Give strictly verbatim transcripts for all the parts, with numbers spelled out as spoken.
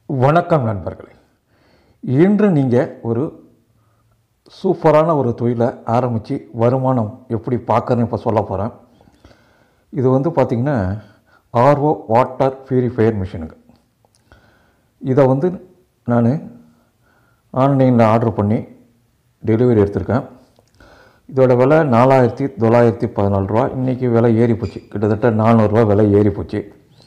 வணக்கம் நண்பர்களே. இன்று நீங்கள் ஒரு சூப்பரான ஒரு தொழிலை ஆரம்பித்து வருமானம் எப்படி பார்க்கறேன்னு இப்போ சொல்ல போகிறேன். இது வந்து பார்த்திங்கன்னா ஆர்ஓ வாட்டர் ப்யூரிஃபையர் மிஷினுங்க. இதை வந்து நான் ஆன்லைனில் ஆர்டர் பண்ணி டெலிவரி எடுத்திருக்கேன். இதோட விலை நாலாயிரத்தி தொள்ளாயிரத்தி பதினாலு ரூபா. இன்றைக்கி விலை ஏறி போச்சு, கிட்டத்தட்ட நானூறுரூவா விலை ஏறி போச்சு.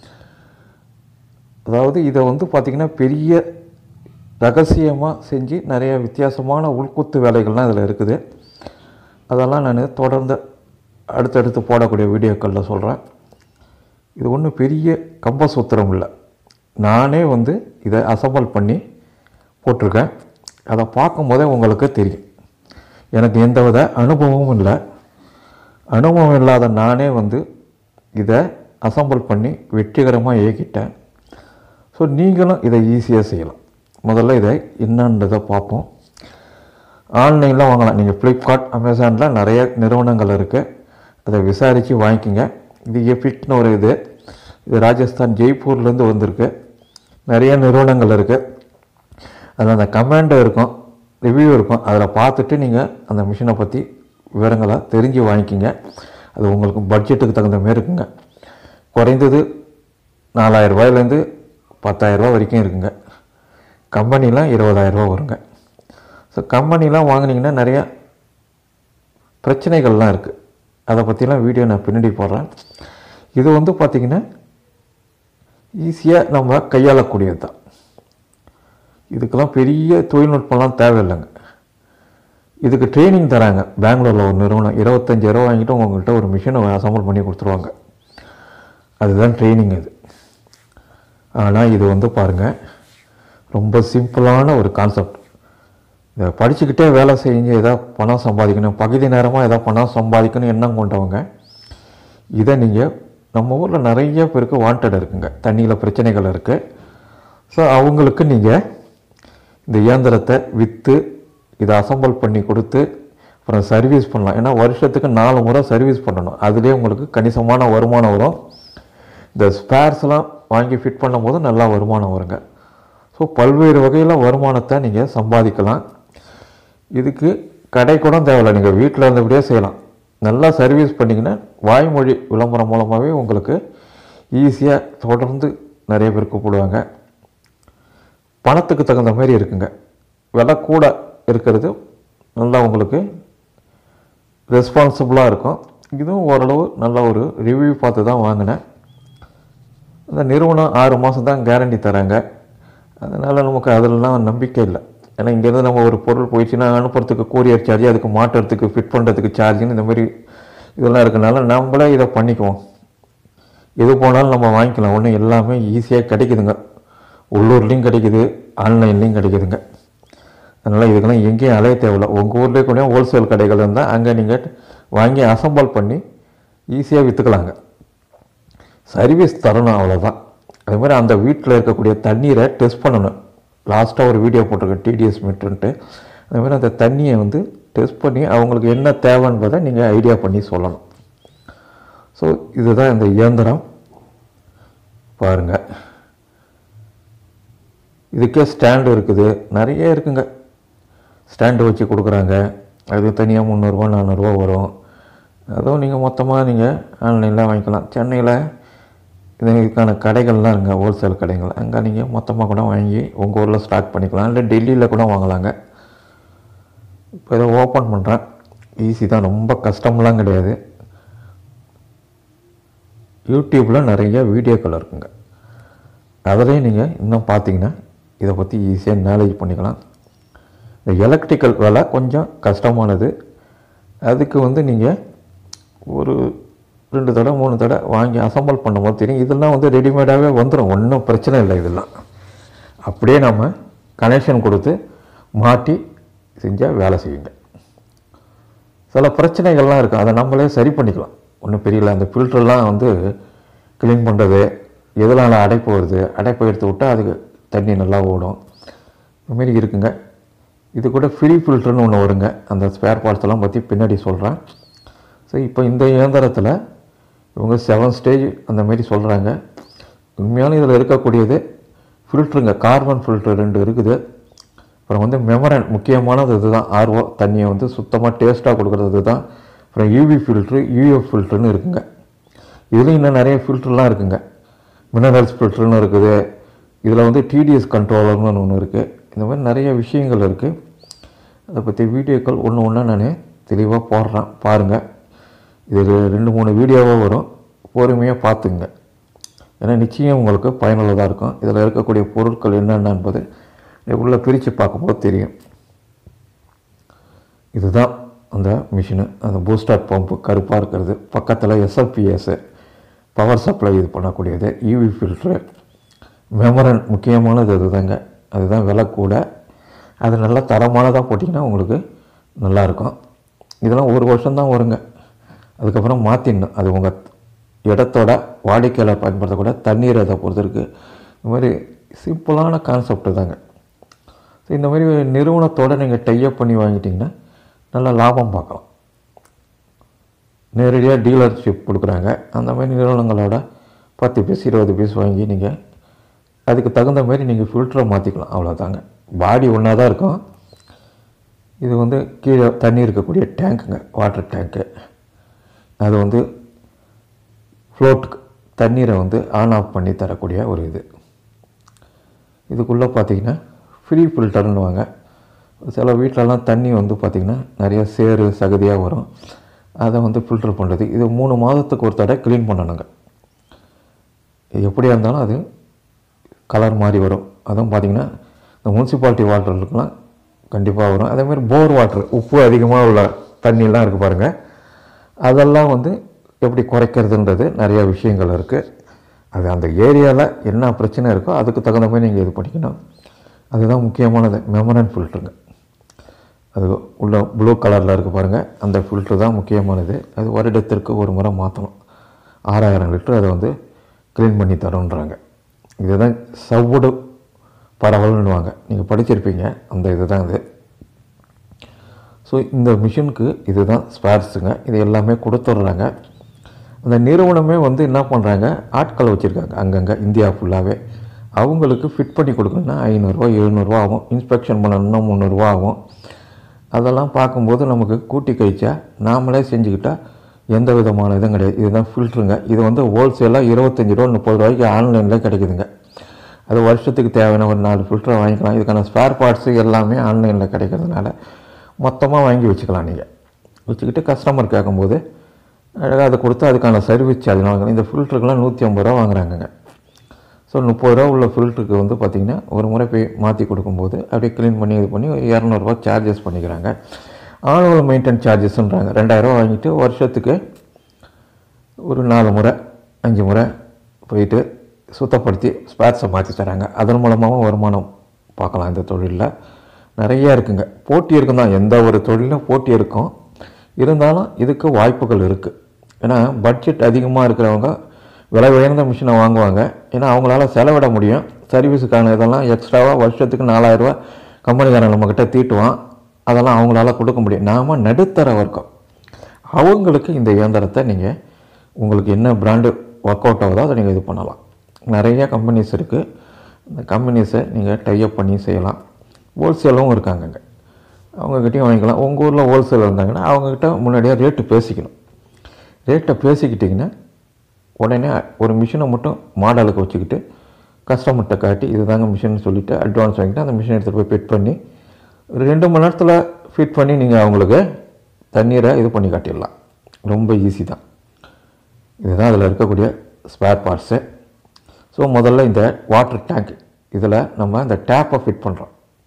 அதாவது இதை வந்து பார்த்திங்கன்னா பெரிய ரகசியமாக செஞ்சு நிறைய வித்தியாசமான உள்குத்து வேலைகள்லாம் இதில் இருக்குது. அதெல்லாம் நான் தொடர்ந்து அடுத்தடுத்து போடக்கூடிய வீடியோக்களில் சொல்கிறேன். இது ஒன்றும் பெரிய கம்பசூத்திரம் இல்லை, நானே வந்து இதை அசம்பிள் பண்ணி போட்டிருக்கேன். அதை பார்க்கும் போதே உங்களுக்கு தெரியும், எனக்கு எந்தவித அனுபவமும் இல்லை. அனுபவம் இல்லாத நானே வந்து இதை அசம்பிள் பண்ணி வெற்றிகரமாக இயக்கிட்டேன். ஸோ நீங்களும் இதை ஈஸியாக செய்யலாம். முதல்ல இதை என்னன்றதை பார்ப்போம். ஆன்லைனில் வாங்கலாம். நீங்கள் ஃப்ளிப்கார்ட், அமேசானில் நிறைய நிறுவனங்கள் இருக்குது, அதை விசாரித்து வாங்கிக்கோங்க. இது எஃபிக்ட்னு ஒரு இது இது ராஜஸ்தான் ஜெய்ப்பூர்லேருந்து வந்திருக்கு. நிறைய நிறுவனங்கள் இருக்குது. அதில் அந்த கமெண்ட் இருக்கும், ரிவ்யூ இருக்கும். அதில் பார்த்துட்டு நீங்கள் அந்த மிஷினை பற்றி விவரங்களை தெரிஞ்சு வாங்கிக்கிங்க. அது உங்களுக்கு பட்ஜெட்டுக்கு தகுந்த மாரி இருக்குங்க. குறைந்தது நாலாயிரம் ரூபாயிலேருந்து பத்தாயிரரூபா வரைக்கும் இருக்குங்க. கம்பெனிலாம் இருபதாயிரரூபா வருங்க. ஸோ கம்பெனிலாம் வாங்கினீங்கன்னா நிறையா பிரச்சனைகள்லாம் இருக்குது. அதை பற்றிலாம் வீடியோ நான் பின்னாடி போடுறேன். இது வந்து பார்த்திங்கன்னா ஈஸியாக நம்ம கையாளக்கூடியது தான். இதுக்கெல்லாம் பெரிய தொழில்நுட்பம்லாம் தேவையில்லைங்க. இதுக்கு ட்ரைனிங் தராங்க. பெங்களூரில் ஒரு நிறுவனம் இருபத்தஞ்சாயிரரூவா வாங்கிட்டு உங்கள்கிட்ட ஒரு மிஷினை அசம்பிள் பண்ணி கொடுத்துருவாங்க. அதுதான் ட்ரைனிங் இது. ஆனால் இது வந்து பாருங்கள், ரொம்ப சிம்பிளான ஒரு கான்செப்ட். இதை படிச்சுக்கிட்டே வேலை செஞ்சு எதாவது பணம் சம்பாதிக்கணும், பகுதி நேரமாக எதாவது பணம் சம்பாதிக்கணும் எண்ணம் கொண்டவங்க இதை நீங்கள், நம்ம ஊரில் நிறைய பேருக்கு வாண்டட் இருக்குங்க, தண்ணியில் பிரச்சனைகள் இருக்குது. ஸோ அவங்களுக்கு நீங்கள் இந்த இயந்திரத்தை விற்று இதை அசம்பிள் பண்ணி கொடுத்து அப்புறம் சர்வீஸ் பண்ணலாம். ஏன்னா வருஷத்துக்கு நாலு முறை சர்வீஸ் பண்ணணும். அதுலேயே உங்களுக்கு கணிசமான வருமானம் வரும். இந்த ஸ்பேர்ஸ்லாம் வாங்கி ஃபிட் பண்ணும் போது நல்லா வருமானம் வருங்க. ஸோ பல்வேறு வகையில் வருமானத்தை நீங்கள் சம்பாதிக்கலாம். இதுக்கு கடை கூட தேவையில்லை, நீங்கள் வீட்டில் இருந்தபடியே செய்யலாம். நல்லா சர்வீஸ் பண்ணிங்கன்னா வாய்மொழி விளம்பரம் மூலமாகவே உங்களுக்கு ஈஸியாக தொடர்ந்து நிறைய பேர் கூப்பிடுவாங்க. பணத்துக்கு தகுந்த மாதிரி இருக்குங்க. விலை கூட இருக்கிறது நல்லா உங்களுக்கு ரெஸ்பான்சிபிளாக இருக்கும். இதுவும் ஓரளவு நல்ல ஒரு ரிவ்யூ பார்த்து தான் வாங்கினேன். அந்த நிறுவனம் ஆறு மாதம் தான் கேரண்டி தராங்க. அதனால் நமக்கு அதிலலாம் நம்பிக்கை இல்லை. ஏன்னா இங்கேருந்து நம்ம ஒரு பொருள் போயிடுச்சுன்னா அனுப்புறதுக்கு கூரியர் சார்ஜ், அதுக்கு மாட்டுறதுக்கு ஃபிட் பண்ணுறதுக்கு சார்ஜுன்னு இந்த மாதிரி இதெல்லாம் இருக்கனால நம்மளே இதை பண்ணிக்குவோம். எது போனாலும் நம்ம வாங்கிக்கலாம். ஒன்று எல்லாமே ஈஸியாக கிடைக்குதுங்க. உள்ளூர்லேயும் கிடைக்குது, ஆன்லைன்லேயும் கிடைக்குதுங்க. அதனால் இதுக்கெல்லாம் எங்கேயும் அலைய தேவையில்லை. உங்கள் ஊர்லேயே கூட ஹோல்சேல் கடைகள் இருந்தால் அங்கே நீங்கள் வாங்கி அசம்பிள் பண்ணி ஈஸியாக விற்றுக்கலாங்க. சர்வீஸ் தரணும், அவ்வளோதான். அதுமாதிரி அந்த வீட்டில் இருக்கக்கூடிய தண்ணீரை டெஸ்ட் பண்ணணும். லாஸ்ட்டாக ஒரு வீடியோ போட்டிருக்கேன், டிடிஎஸ் மீட்டருன்ட்டு. அதுமாதிரி அந்த தண்ணியை வந்து டெஸ்ட் பண்ணி அவங்களுக்கு என்ன தேவைன்றதை நீங்கள் ஐடியா பண்ணி சொல்லணும். ஸோ இதுதான் இந்த இயந்திரம். பாருங்கள், இதுக்கே ஸ்டாண்டு இருக்குது, நிறைய இருக்குங்க. ஸ்டாண்டு வச்சு கொடுக்குறாங்க. அது தனியாக முந்நூறுரூவா நானூறுரூவா வரும். அதுவும் நீங்கள் மொத்தமாக நீங்கள் ஆன்லைனில் வாங்கிக்கலாம். சென்னையில் இதுக்கான கடைகள்லாம் இருங்க, ஹோல்சேல் கடைகள். அங்கே நீங்கள் மொத்தமாக கூட வாங்கி உங்கள் ஊரில் ஸ்டாக் பண்ணிக்கலாம். இல்லை டெல்லியில் கூட வாங்கலாங்க. இப்போ இதை ஓப்பன் பண்ணுறேன். ஈஸி தான், ரொம்ப கஷ்டம்லாம் கிடையாது. யூடியூப்பில் நிறைய வீடியோக்கள் இருக்குங்க. அதிலையும் நீங்கள் இன்னும் பார்த்தீங்கன்னா இதை பற்றி ஈஸியாக நாலேஜ் பண்ணிக்கலாம். இந்த எலக்ட்ரிக்கல் வேலை கொஞ்சம் கஷ்டமானது. அதுக்கு வந்து நீங்கள் ஒரு ரெண்டு தடவை மூணு தடவை வாங்கி அசம்பிள் பண்ணும்போது தெரியும். இதெல்லாம் வந்து ரெடிமேடாகவே வந்துடும், ஒன்றும் பிரச்சனை இல்லை. இதெல்லாம் அப்படியே நம்ம கனெக்ஷன் கொடுத்து மாட்டி செஞ்சால் வேலை செய்யுங்க. சில பிரச்சனைகள்லாம் இருக்குது, அதை நம்மளே சரி பண்ணிக்கலாம். ஒன்றும் பெரியல. அந்த ஃபில்டர்லாம் வந்து க்ளீன் பண்ணுறது, எதனால் அடைப்பு வருது, அடைப்பை எடுத்து விட்டால் அதுக்கு தண்ணி நல்லா ஓடும். இதுமாரி இருக்குங்க. இது கூட ஃப்ரீ ஃபில்டர்னு ஒன்று வருங்க. அந்த ஸ்பேர் பார்ட்ஸ்லாம் பற்றி பின்னாடி சொல்கிறேன். ஸோ இப்போ இந்த இயந்திரத்தில் இவங்க செவன் ஸ்டேஜ் அந்த மாதிரி சொல்கிறாங்க. உண்மையான இதில் இருக்கக்கூடியது ஃபில்ட்ருங்க, கார்பன் ஃபில்ட்ரு ரெண்டு இருக்குது. அப்புறம் வந்து மெமரன், முக்கியமானது இதுதான். ஆர்ஓ தண்ணியை வந்து சுத்தமாக டேஸ்ட்டாக கொடுக்குறது தான். அப்புறம் யூவி ஃபில்ட்ரு, யூஎஃப் ஃபில்ட்ருன்னு இருக்குங்க. இதுலேயும் இன்னும் நிறைய ஃபில்ட்ருலாம் இருக்குங்க. மினரல்ஸ் ஃபில்ட்ருன்னு இருக்குது. இதில் வந்து டிடிஎஸ் கண்ட்ரோலர்னு ஒன்று இருக்குது. இந்த மாதிரி நிறைய விஷயங்கள் இருக்குது. அதை பற்றி வீடியோக்கள் ஒன்று ஒன்றா நான் தெளிவாக போடுறேன், பாருங்கள். இது ரெண்டு மூணு வீடியோவாக வரும், பொறுமையாக பார்த்துங்க. ஏன்னா நிச்சயம் உங்களுக்கு பயனுள்ளதாக இருக்கும். இதில் இருக்கக்கூடிய பொருட்கள் என்னென்ன என்பது உள்ளே பிரித்து பார்க்கும்போது தெரியும். இதுதான் அந்த மிஷினு, அந்த பூஸ்டர் பம்பு கருப்பாக இருக்கிறது. பக்கத்தில் எஸ்எல்பிஎஸ்ஸு பவர் சப்ளை இது பண்ணக்கூடியது. யூவி ஃபில்ட்ரு, மெமரன் முக்கியமானது அதுதாங்க. அதுதான் விலை கூட. அது நல்லா தரமானதாக போட்டிங்கன்னா உங்களுக்கு நல்லாயிருக்கும். இதெல்லாம் ஒரு வருஷம்தான் வருங்க, அதுக்கப்புறம் மாற்றிடணும். அது உங்கள் இடத்தோட வாடிக்கையாளர் பயன்படுத்தக்கூட தண்ணீர் அதை பொறுத்து இருக்குது. இந்த மாதிரி சிம்பிளான கான்செப்டு தாங்க. ஸோ இந்த மாதிரி நிறுவனத்தோடு நீங்கள் டைப் பண்ணி வாங்கிட்டிங்கன்னா நல்லா லாபம் பார்க்கலாம். நேரடியாக டீலர்ஷிப் கொடுக்குறாங்க. அந்த மாதிரி நிறுவனங்களோட பத்து பீஸ் இருபது பீஸ் வாங்கி நீங்கள் அதுக்கு தகுந்த மாதிரி நீங்கள் ஃபில்டரை மாற்றிக்கலாம், அவ்வளோதாங்க. பாடி ஒன்றா தான் இருக்கும். இது வந்து கீழே தண்ணி இருக்கக்கூடிய டேங்க்குங்க, வாட்டர் டேங்க்கு. அது வந்து ஃப்ளோட்டுக்கு தண்ணீரை வந்து ஆன் ஆஃப் பண்ணி தரக்கூடிய ஒரு இது. இதுக்குள்ளே பார்த்திங்கன்னா ஃப்ரீ ஃபில்டர்னுவாங்க. சில வீட்டிலலாம் தண்ணி வந்து பார்த்திங்கன்னா நிறைய சேறு சகதியாக வரும். அதை வந்து ஃபில்டர் பண்ணுறது. இது மூணு மாதத்துக்கு ஒரு தடவை க்ளீன் பண்ணணுங்க. எப்படியா இருந்தாலும் அது கலர் மாதிரி வரும். அதுவும் பார்த்திங்கன்னா இந்த முனிசிபாலிட்டி வாட்டருக்குலாம் கண்டிப்பாக வரும். அதேமாதிரி போர் வாட்ரு, உப்பு அதிகமாக உள்ள தண்ணியெலாம் இருக்குது பாருங்கள், அதெல்லாம் வந்து எப்படி குறைக்கிறதுன்றது நிறைய விஷயங்கள் இருக்குது. அது அந்த ஏரியாவில் என்ன பிரச்சனை இருக்கோ அதுக்கு தகுந்த மாதிரி நீங்கள் இது பண்ணிக்கணும். அதுதான் முக்கியமானது. மெமரன் ஃபில்ட்ருங்க, அது உள்ள ப்ளூ கலரில் இருக்குது பாருங்கள், அந்த ஃபில்ட்ரு தான் முக்கியமானது. அது வருடத்திற்கு ஒரு முறை மாற்றணும். ஆறாயிரம் லிட்டர் அதை வந்து க்ளீன் பண்ணி தரோன்றாங்க. இதுதான் சவ்வுடு பரவல்னுவாங்க, நீங்கள் படிச்சிருப்பீங்க அந்த இது தான் இது. ஸோ இந்த மிஷினுக்கு இது தான் ஸ்பேர்ஸுங்க. இது எல்லாமே கொடுத்துட்றாங்க. அந்த நிறுவனமே வந்து என்ன பண்ணுறாங்க, ஆட்கள் வச்சுருக்காங்க அங்கங்கே இந்தியா ஃபுல்லாகவே. அவங்களுக்கு ஃபிட் பண்ணி கொடுக்கணுன்னா ஐநூறுரூவா எழுநூறுவா ஆகும். இன்ஸ்பெக்ஷன் பண்ணணுன்னா முந்நூறுரூவா ஆகும். அதெல்லாம் பார்க்கும்போது நமக்கு கூட்டி கழிச்சா நாமளே செஞ்சுக்கிட்டால் எந்த விதமான இதுவும் கிடையாது. இதுதான் ஃபில்ட்ருங்க. இது வந்து ஹோல்சேலாக இருபத்தஞ்சி ரூபா முப்பது ரூபாய்க்கு ஆன்லைனில் கிடைக்குதுங்க. அது வருஷத்துக்கு தேவையான ஒரு நாலு ஃபில்டரை வாங்கிக்கலாம். இதுக்கான ஸ்பேர் பார்ட்ஸு எல்லாமே ஆன்லைனில் கிடைக்கிறதுனால மொத்தமாக வாங்கி வச்சுக்கலாம். நீங்கள் வச்சுக்கிட்டு கஸ்டமர் கேட்கும்போது அழகாக அதை கொடுத்து அதுக்கான சர்வீஸ் சார்ஜ் வாங்கலாம். இந்த ஃபில்ட்ருக்கெலாம் நூற்றி ஐம்பது ரூபா வாங்குறாங்கங்க. ஸோ முப்பது ரூபா உள்ள ஃபில்ட்ருக்கு வந்து பார்த்திங்கன்னா ஒரு முறை போய் மாற்றி கொடுக்கும்போது அப்படியே க்ளீன் பண்ணி இது பண்ணி இரநூறுவா சார்ஜஸ் பண்ணிக்கிறாங்க. ஆனுவல் மெயின்டெனன்ஸ் சார்ஜஸ்ன்றாங்க. ரெண்டாயிரரூவா வாங்கிட்டு வருஷத்துக்கு ஒரு நாலு முறை அஞ்சு முறை போயிட்டு சுத்தப்படுத்தி ஸ்பேர்ஸை மாற்றி தராங்க. அதன் மூலமாகவும் வருமானம் பார்க்கலாம். இந்த தொழிலில் நிறையா இருக்குங்க. போட்டி இருக்கும் தான், எந்த ஒரு தொழிலும் போட்டி இருக்கும். இருந்தாலும் இதுக்கு வாய்ப்புகள் இருக்குது. ஏன்னா பட்ஜெட் அதிகமாக இருக்கிறவங்க விலை உயர்ந்த மிஷினை வாங்குவாங்க. ஏன்னா அவங்களால செலவிட முடியும். சர்வீஸுக்கான இதெல்லாம் எக்ஸ்ட்ராவாக வருஷத்துக்கு நாலாயிரரூவா கம்பெனிக்காரன் நம்மக்கிட்ட தீட்டுவான். அதெல்லாம் அவங்களால கொடுக்க முடியும். நாம் நடுத்தர வர்க்கம், அவங்களுக்கு இந்த இயந்திரத்தை நீங்கள் உங்களுக்கு என்ன பிராண்டு ஒர்க் அவுட் ஆகுதோ அதை நீங்கள் இது பண்ணலாம். நிறைய கம்பெனிஸ் இருக்குது. இந்த கம்பெனிஸை நீங்கள் டைப் பண்ணி செய்யலாம். ஹோல்சேலும் இருக்காங்கங்க, அவங்கக்கிட்டையும் வாங்கிக்கலாம். உங்கள் ஊரில் ஹோல்சேல் இருந்தாங்கன்னா அவங்கக்கிட்ட முன்னாடியே ரேட்டு பேசிக்கணும். ரேட்டை பேசிக்கிட்டிங்கன்னா உடனே ஒரு மிஷினை மட்டும் மாடலுக்கு வச்சுக்கிட்டு கஸ்டமர்கிட்ட காட்டி இது தாங்க மிஷின் சொல்லிவிட்டு அட்வான்ஸ் வாங்கிட்டு அந்த மிஷினை எடுத்துகிட்டு போய் ஃபிட் பண்ணி ஒரு ரெண்டு மணி நேரத்தில் ஃபிட் பண்ணி நீங்கள் அவங்களுக்கு தண்ணீரை இது பண்ணி காட்டிடலாம். ரொம்ப ஈஸி தான். இதுதான் அதில் இருக்கக்கூடிய ஸ்பேர் பார்ட்ஸு. ஸோ முதல்ல இந்த வாட்டர் டேங்க், இதில் நம்ம இந்த டேப்பை ஃபிட் பண்ணுறோம்.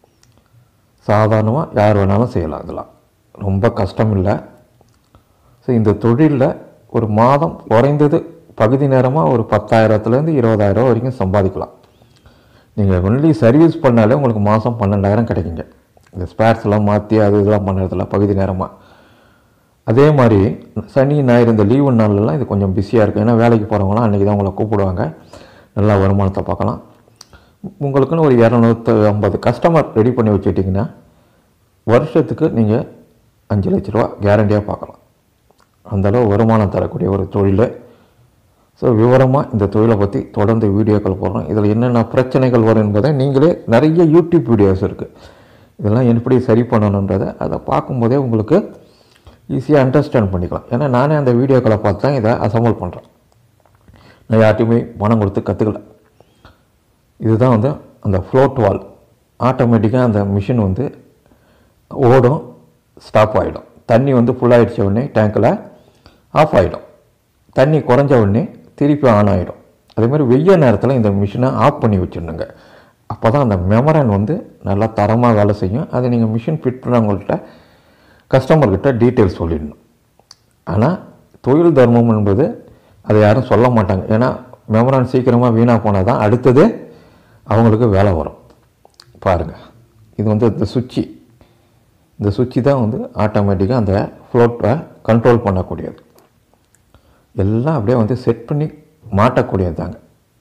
சாதாரணமாக யார் வேணாலும் செய்யலாம். இதெல்லாம் ரொம்ப கஷ்டம் இல்லை. ஸோ இந்த தொழிலில் ஒரு மாதம் குறைந்தது பகுதி நேரமாக ஒரு பத்தாயிரத்துலேருந்து இருபதாயிரம் வரைக்கும் சம்பாதிக்கலாம். நீங்கள் ஒன்லி சர்வீஸ் பண்ணாலே உங்களுக்கு மாதம் பன்னெண்டாயிரம் கிடைக்குங்க. இந்த ஸ்பேர்ஸ்லாம் மாற்றி அது இதெல்லாம் பண்ணுறதில்ல பகுதி நேரமாக. அதே மாதிரி சனி ஞாயிறு இந்த லீவு நாள்லாம் இது கொஞ்சம் பிஸியாக இருக்கும். ஏன்னா வேலைக்கு போகிறவங்களாம் அன்றைக்கி தான் உங்களை கூப்பிடுவாங்க. நல்லா வருமானத்தை பார்க்கலாம். உங்களுக்குன்னு ஒரு இரநூத்தி ஐம்பது கஸ்டமர் ரெடி பண்ணி வச்சுட்டிங்கன்னா வருஷத்துக்கு நீங்கள் அஞ்சு லட்ச ரூபா கேரண்டியாக பார்க்கலாம். அந்தளவு வருமானம் தரக்கூடிய ஒரு தொழில். ஸோ விவரமாக இந்த தொழிலை பற்றி தொடர்ந்து வீடியோக்கள் போடுறோம். இதில் என்னென்ன பிரச்சனைகள் வரும் என்பதை நீங்களே நிறைய யூடியூப் வீடியோஸ் இருக்குது. இதெல்லாம் எப்படி சரி பண்ணணுன்றதை அதை பார்க்கும்போதே உங்களுக்கு ஈஸியாக அண்டர்ஸ்டாண்ட் பண்ணிக்கலாம். ஏன்னா நானே அந்த வீடியோக்களை பார்த்து தான் இதை அசம்பிள் பண்ணுறேன். நான் யார்ட்டையுமே பணம் கொடுத்து கற்றுக்கல. இதுதான் வந்து அந்த ஃப்ளோட் வால். ஆட்டோமேட்டிக்காக அந்த மிஷின் வந்து ஓடும், ஸ்டாப் ஆகிடும். தண்ணி வந்து ஃபுல்லாகிடுச்ச உடனே டேங்கில் ஆஃப் ஆகிடும். தண்ணி குறைஞ்ச உடனே திருப்பி ஆன் ஆகிடும். அதேமாதிரி வெய்ய நேரத்தில் இந்த மிஷினை ஆஃப் பண்ணி வச்சுருந்துங்க. அப்போ தான் அந்த மெமரன் வந்து நல்லா தரமாக வேலை செய்யும். அதை நீங்கள் மிஷின் ஃபிட் பண்ணுறவங்கள்ட்ட கஸ்டமர்கிட்ட டீட்டெயில்ஸ் சொல்லிடணும். ஆனால் தொழில் தர்மம் என்பது அதை யாரும் சொல்ல மாட்டாங்க. ஏன்னா மெமரன் சீக்கிரமாக வீணாக போனால் தான் அடுத்தது அவங்களுக்கு வேலை வரும். பாருங்கள், இது வந்து இந்த சுவிட்சு இந்த சுவிட்சு தான் வந்து ஆட்டோமேட்டிக்காக அந்த ஃப்ளோட்டை கண்ட்ரோல் பண்ணக்கூடியது. எல்லாம் அப்படியே வந்து செட் பண்ணி மாட்டக்கூடியது தாங்க.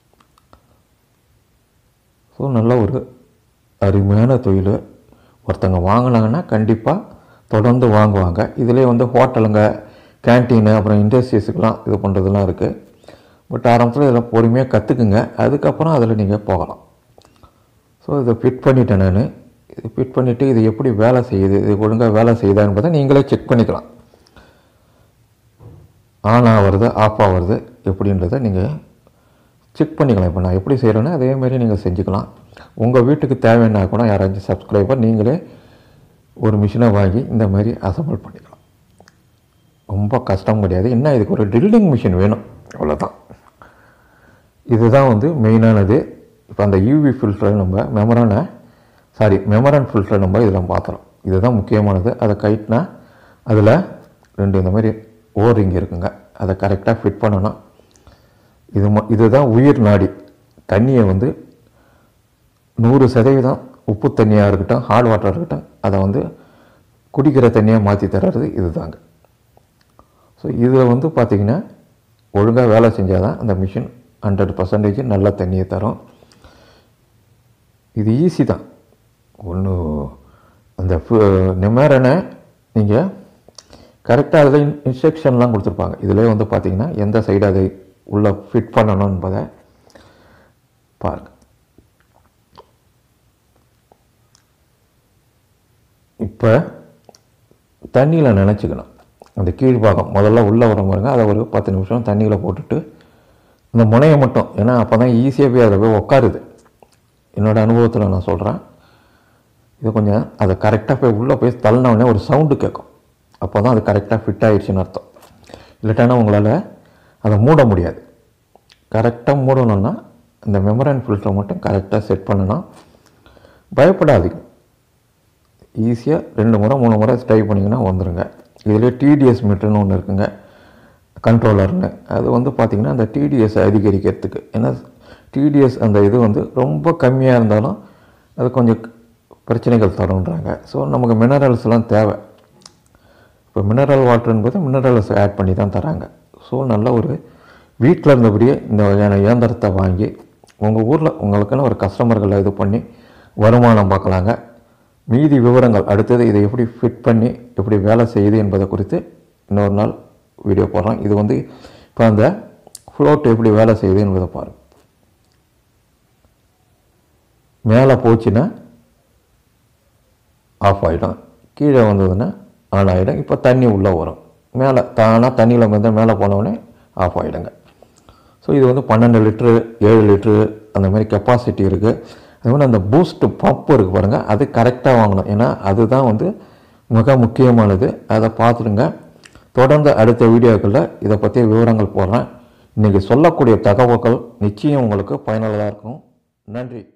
ஸோ நல்ல ஒரு அருமையான தொழில். ஒருத்தங்க வாங்கினாங்கன்னா கண்டிப்பாக தொடர்ந்து வாங்குவாங்க. இதிலே வந்து ஹோட்டலுங்க, கேன்டீனு, அப்புறம் இண்டஸ்ட்ரீஸுக்கெலாம் இது பண்ணுறதுலாம் இருக்குது. பட் ஆரம்பத்தில் இதில் பொறுமையாக கற்றுக்குங்க. அதுக்கப்புறம் அதில் நீங்கள் போகலாம். ஸோ இதை ஃபிட் பண்ணிட்டேன் நான். இது ஃபிட் பண்ணிவிட்டு இது எப்படி வேலை செய்யுது, இது ஒழுங்காக வேலை செய்யுதா என்பதை நீங்களே செக் பண்ணிக்கலாம். ஆன் ஆகிறது, ஆஃப் ஆகிறது எப்படின்றத நீங்கள் செக் பண்ணிக்கலாம். இப்போ நான் எப்படி செய்கிறேன்னா அதேமாதிரி நீங்கள் செஞ்சுக்கலாம். உங்கள் வீட்டுக்கு தேவைன்னா கூட யாராச்சும் சப்ஸ்கிரைபர் நீங்களே ஒரு மிஷினை வாங்கி இந்த மாதிரி அசம்பிள் பண்ணிக்கலாம். ரொம்ப கஷ்டம் கிடையாது. என்ன, இதுக்கு ஒரு ட்ரில்லிங் மிஷின் வேணும், அவ்வளோதான். இதுதான் வந்து மெயினானது. இப்போ அந்த யூவி ஃபில்டரை நம்ம மெமரானை சாரி மெமரன் ஃபில்டரை நம்ம இதில் பார்த்துறோம். இதுதான் முக்கியமானது. அதை கைட்னா அதில் ரெண்டு இந்த மாதிரி ஓரிங் இருக்குங்க. அதை கரெக்டாக ஃபிட் பண்ணணும். இது ம இதுதான் உயிர் நாடி. தண்ணியை வந்து நூறு சதவீதம் உப்பு தண்ணியாக இருக்கட்டும், ஹாட் வாட்டராக இருக்கட்டும், அதை வந்து குடிக்கிற தண்ணியாக மாற்றி தர்றது இது தாங்க. ஸோ இதில் வந்து பார்த்திங்கன்னா ஒழுங்காக வேலை செஞ்சால் தான் அந்த மிஷின் ஹண்ட்ரட் பர்சன்டேஜ் நல்ல தண்ணியை தரும். இது ஈஸி தான். ஒன்று அந்த மெமரனை நீங்கள் கரெக்டாக அதில் இன்ஸ்ட்ரக்ஷன்லாம் கொடுத்துருப்பாங்க. இதிலே வந்து பார்த்திங்கன்னா எந்த சைடு அதை உள்ளே ஃபிட் பண்ணணும் என்பதை பாருங்கள். இப்போ தண்ணியில் நினச்சிக்கணும். அந்த கீழ்பாகம் முதல்ல உள்ளே வர பாருங்க, அதை ஒரு பத்து நிமிஷம் தண்ணியில் போட்டுட்டு இந்த முனையை மட்டும், ஏன்னா அப்போ தான் ஈஸியாக போய் அதில் போய் உட்காருது. என்னோடய அனுபவத்தில் நான் சொல்கிறேன். இது கொஞ்சம் அதை கரெக்டாக போய் உள்ளே போய் தள்ளினவுடனே ஒரு சவுண்டு கேட்கும். அப்போ தான் அது கரெக்டாக ஃபிட் ஆகிடுச்சின்னு அர்த்தம். இல்லாட்டானா உங்களால் அதை மூட முடியாது. கரெக்டாக மூடணுன்னா இந்த மெமரன் ஃபில்டரை மட்டும் கரெக்டாக செட் பண்ணணும். பயப்படாதீங்க, ஈஸியாக ரெண்டு முறை மூணு முறை ட்ரை பண்ணிங்கன்னா வந்துடுங்க. இதிலே டிடிஎஸ் மீட்டர்னு ஒன்று இருக்குங்க, கண்ட்ரோலர்னு. அது வந்து பார்த்திங்கன்னா அந்த டிடிஎஸ் அதிகரிக்கிறதுக்கு. ஏன்னா டிடிஎஸ் அந்த இது வந்து ரொம்ப கம்மியாக இருந்தாலும் அது கொஞ்சம் பிரச்சனைகள் தருன்றாங்க. ஸோ நமக்கு மினரல்ஸ்லாம் தேவை. இப்போ மினரல் வாட்டர் என்பது மினரல்ஸ் ஆட் பண்ணி தான் தராங்க. ஸோ நல்ல ஒரு வீட்டில் இருந்தபடியே இந்த வகையான இயந்திரத்தை வாங்கி உங்கள் ஊரில் உங்களுக்குன்னு ஒரு கஸ்டமர்களை இது பண்ணி வருமானம் பார்க்கலாங்க. மீதி விவரங்கள் அடுத்தது இதை எப்படி ஃபிட் பண்ணி எப்படி வேலை செய்யுது என்பதை குறித்து இன்னொரு நாள் வீடியோ போடுறோம். இது வந்து இப்போ அந்த ஃப்ளோட் எப்படி வேலை செய்யுது என்பதை பாருங்கள். மேலே போச்சுன்னா ஆஃப் ஆகிடும், கீழே வந்ததுன்னா ஆன் ஆகிடும். இப்போ தண்ணி உள்ளே வரும், மேலே தானாக தண்ணியில் வந்து மேலே போனவுடனே ஆஃப் ஆகிடுங்க. ஸோ இது வந்து பன்னெண்டு லிட்ரு ஏழு லிட்ரு அந்த மாதிரி கெப்பாசிட்டி இருக்குது. அதுமாதிரி அந்த பூஸ்ட்டு பம்ப் இருக்குது பாருங்கள், அது கரெக்டாக வாங்கணும். ஏன்னா அதுதான் வந்து மிக முக்கியமானது. அதை பார்த்துடுங்க. தொடர்ந்து அடுத்த வீடியோக்களில் இதை பற்றிய விவரங்கள் போடுறேன். இன்றைக்கி சொல்லக்கூடிய தகவல்கள் நிச்சயம் உங்களுக்கு பயனுள்ளதாக இருக்கும். நன்றி.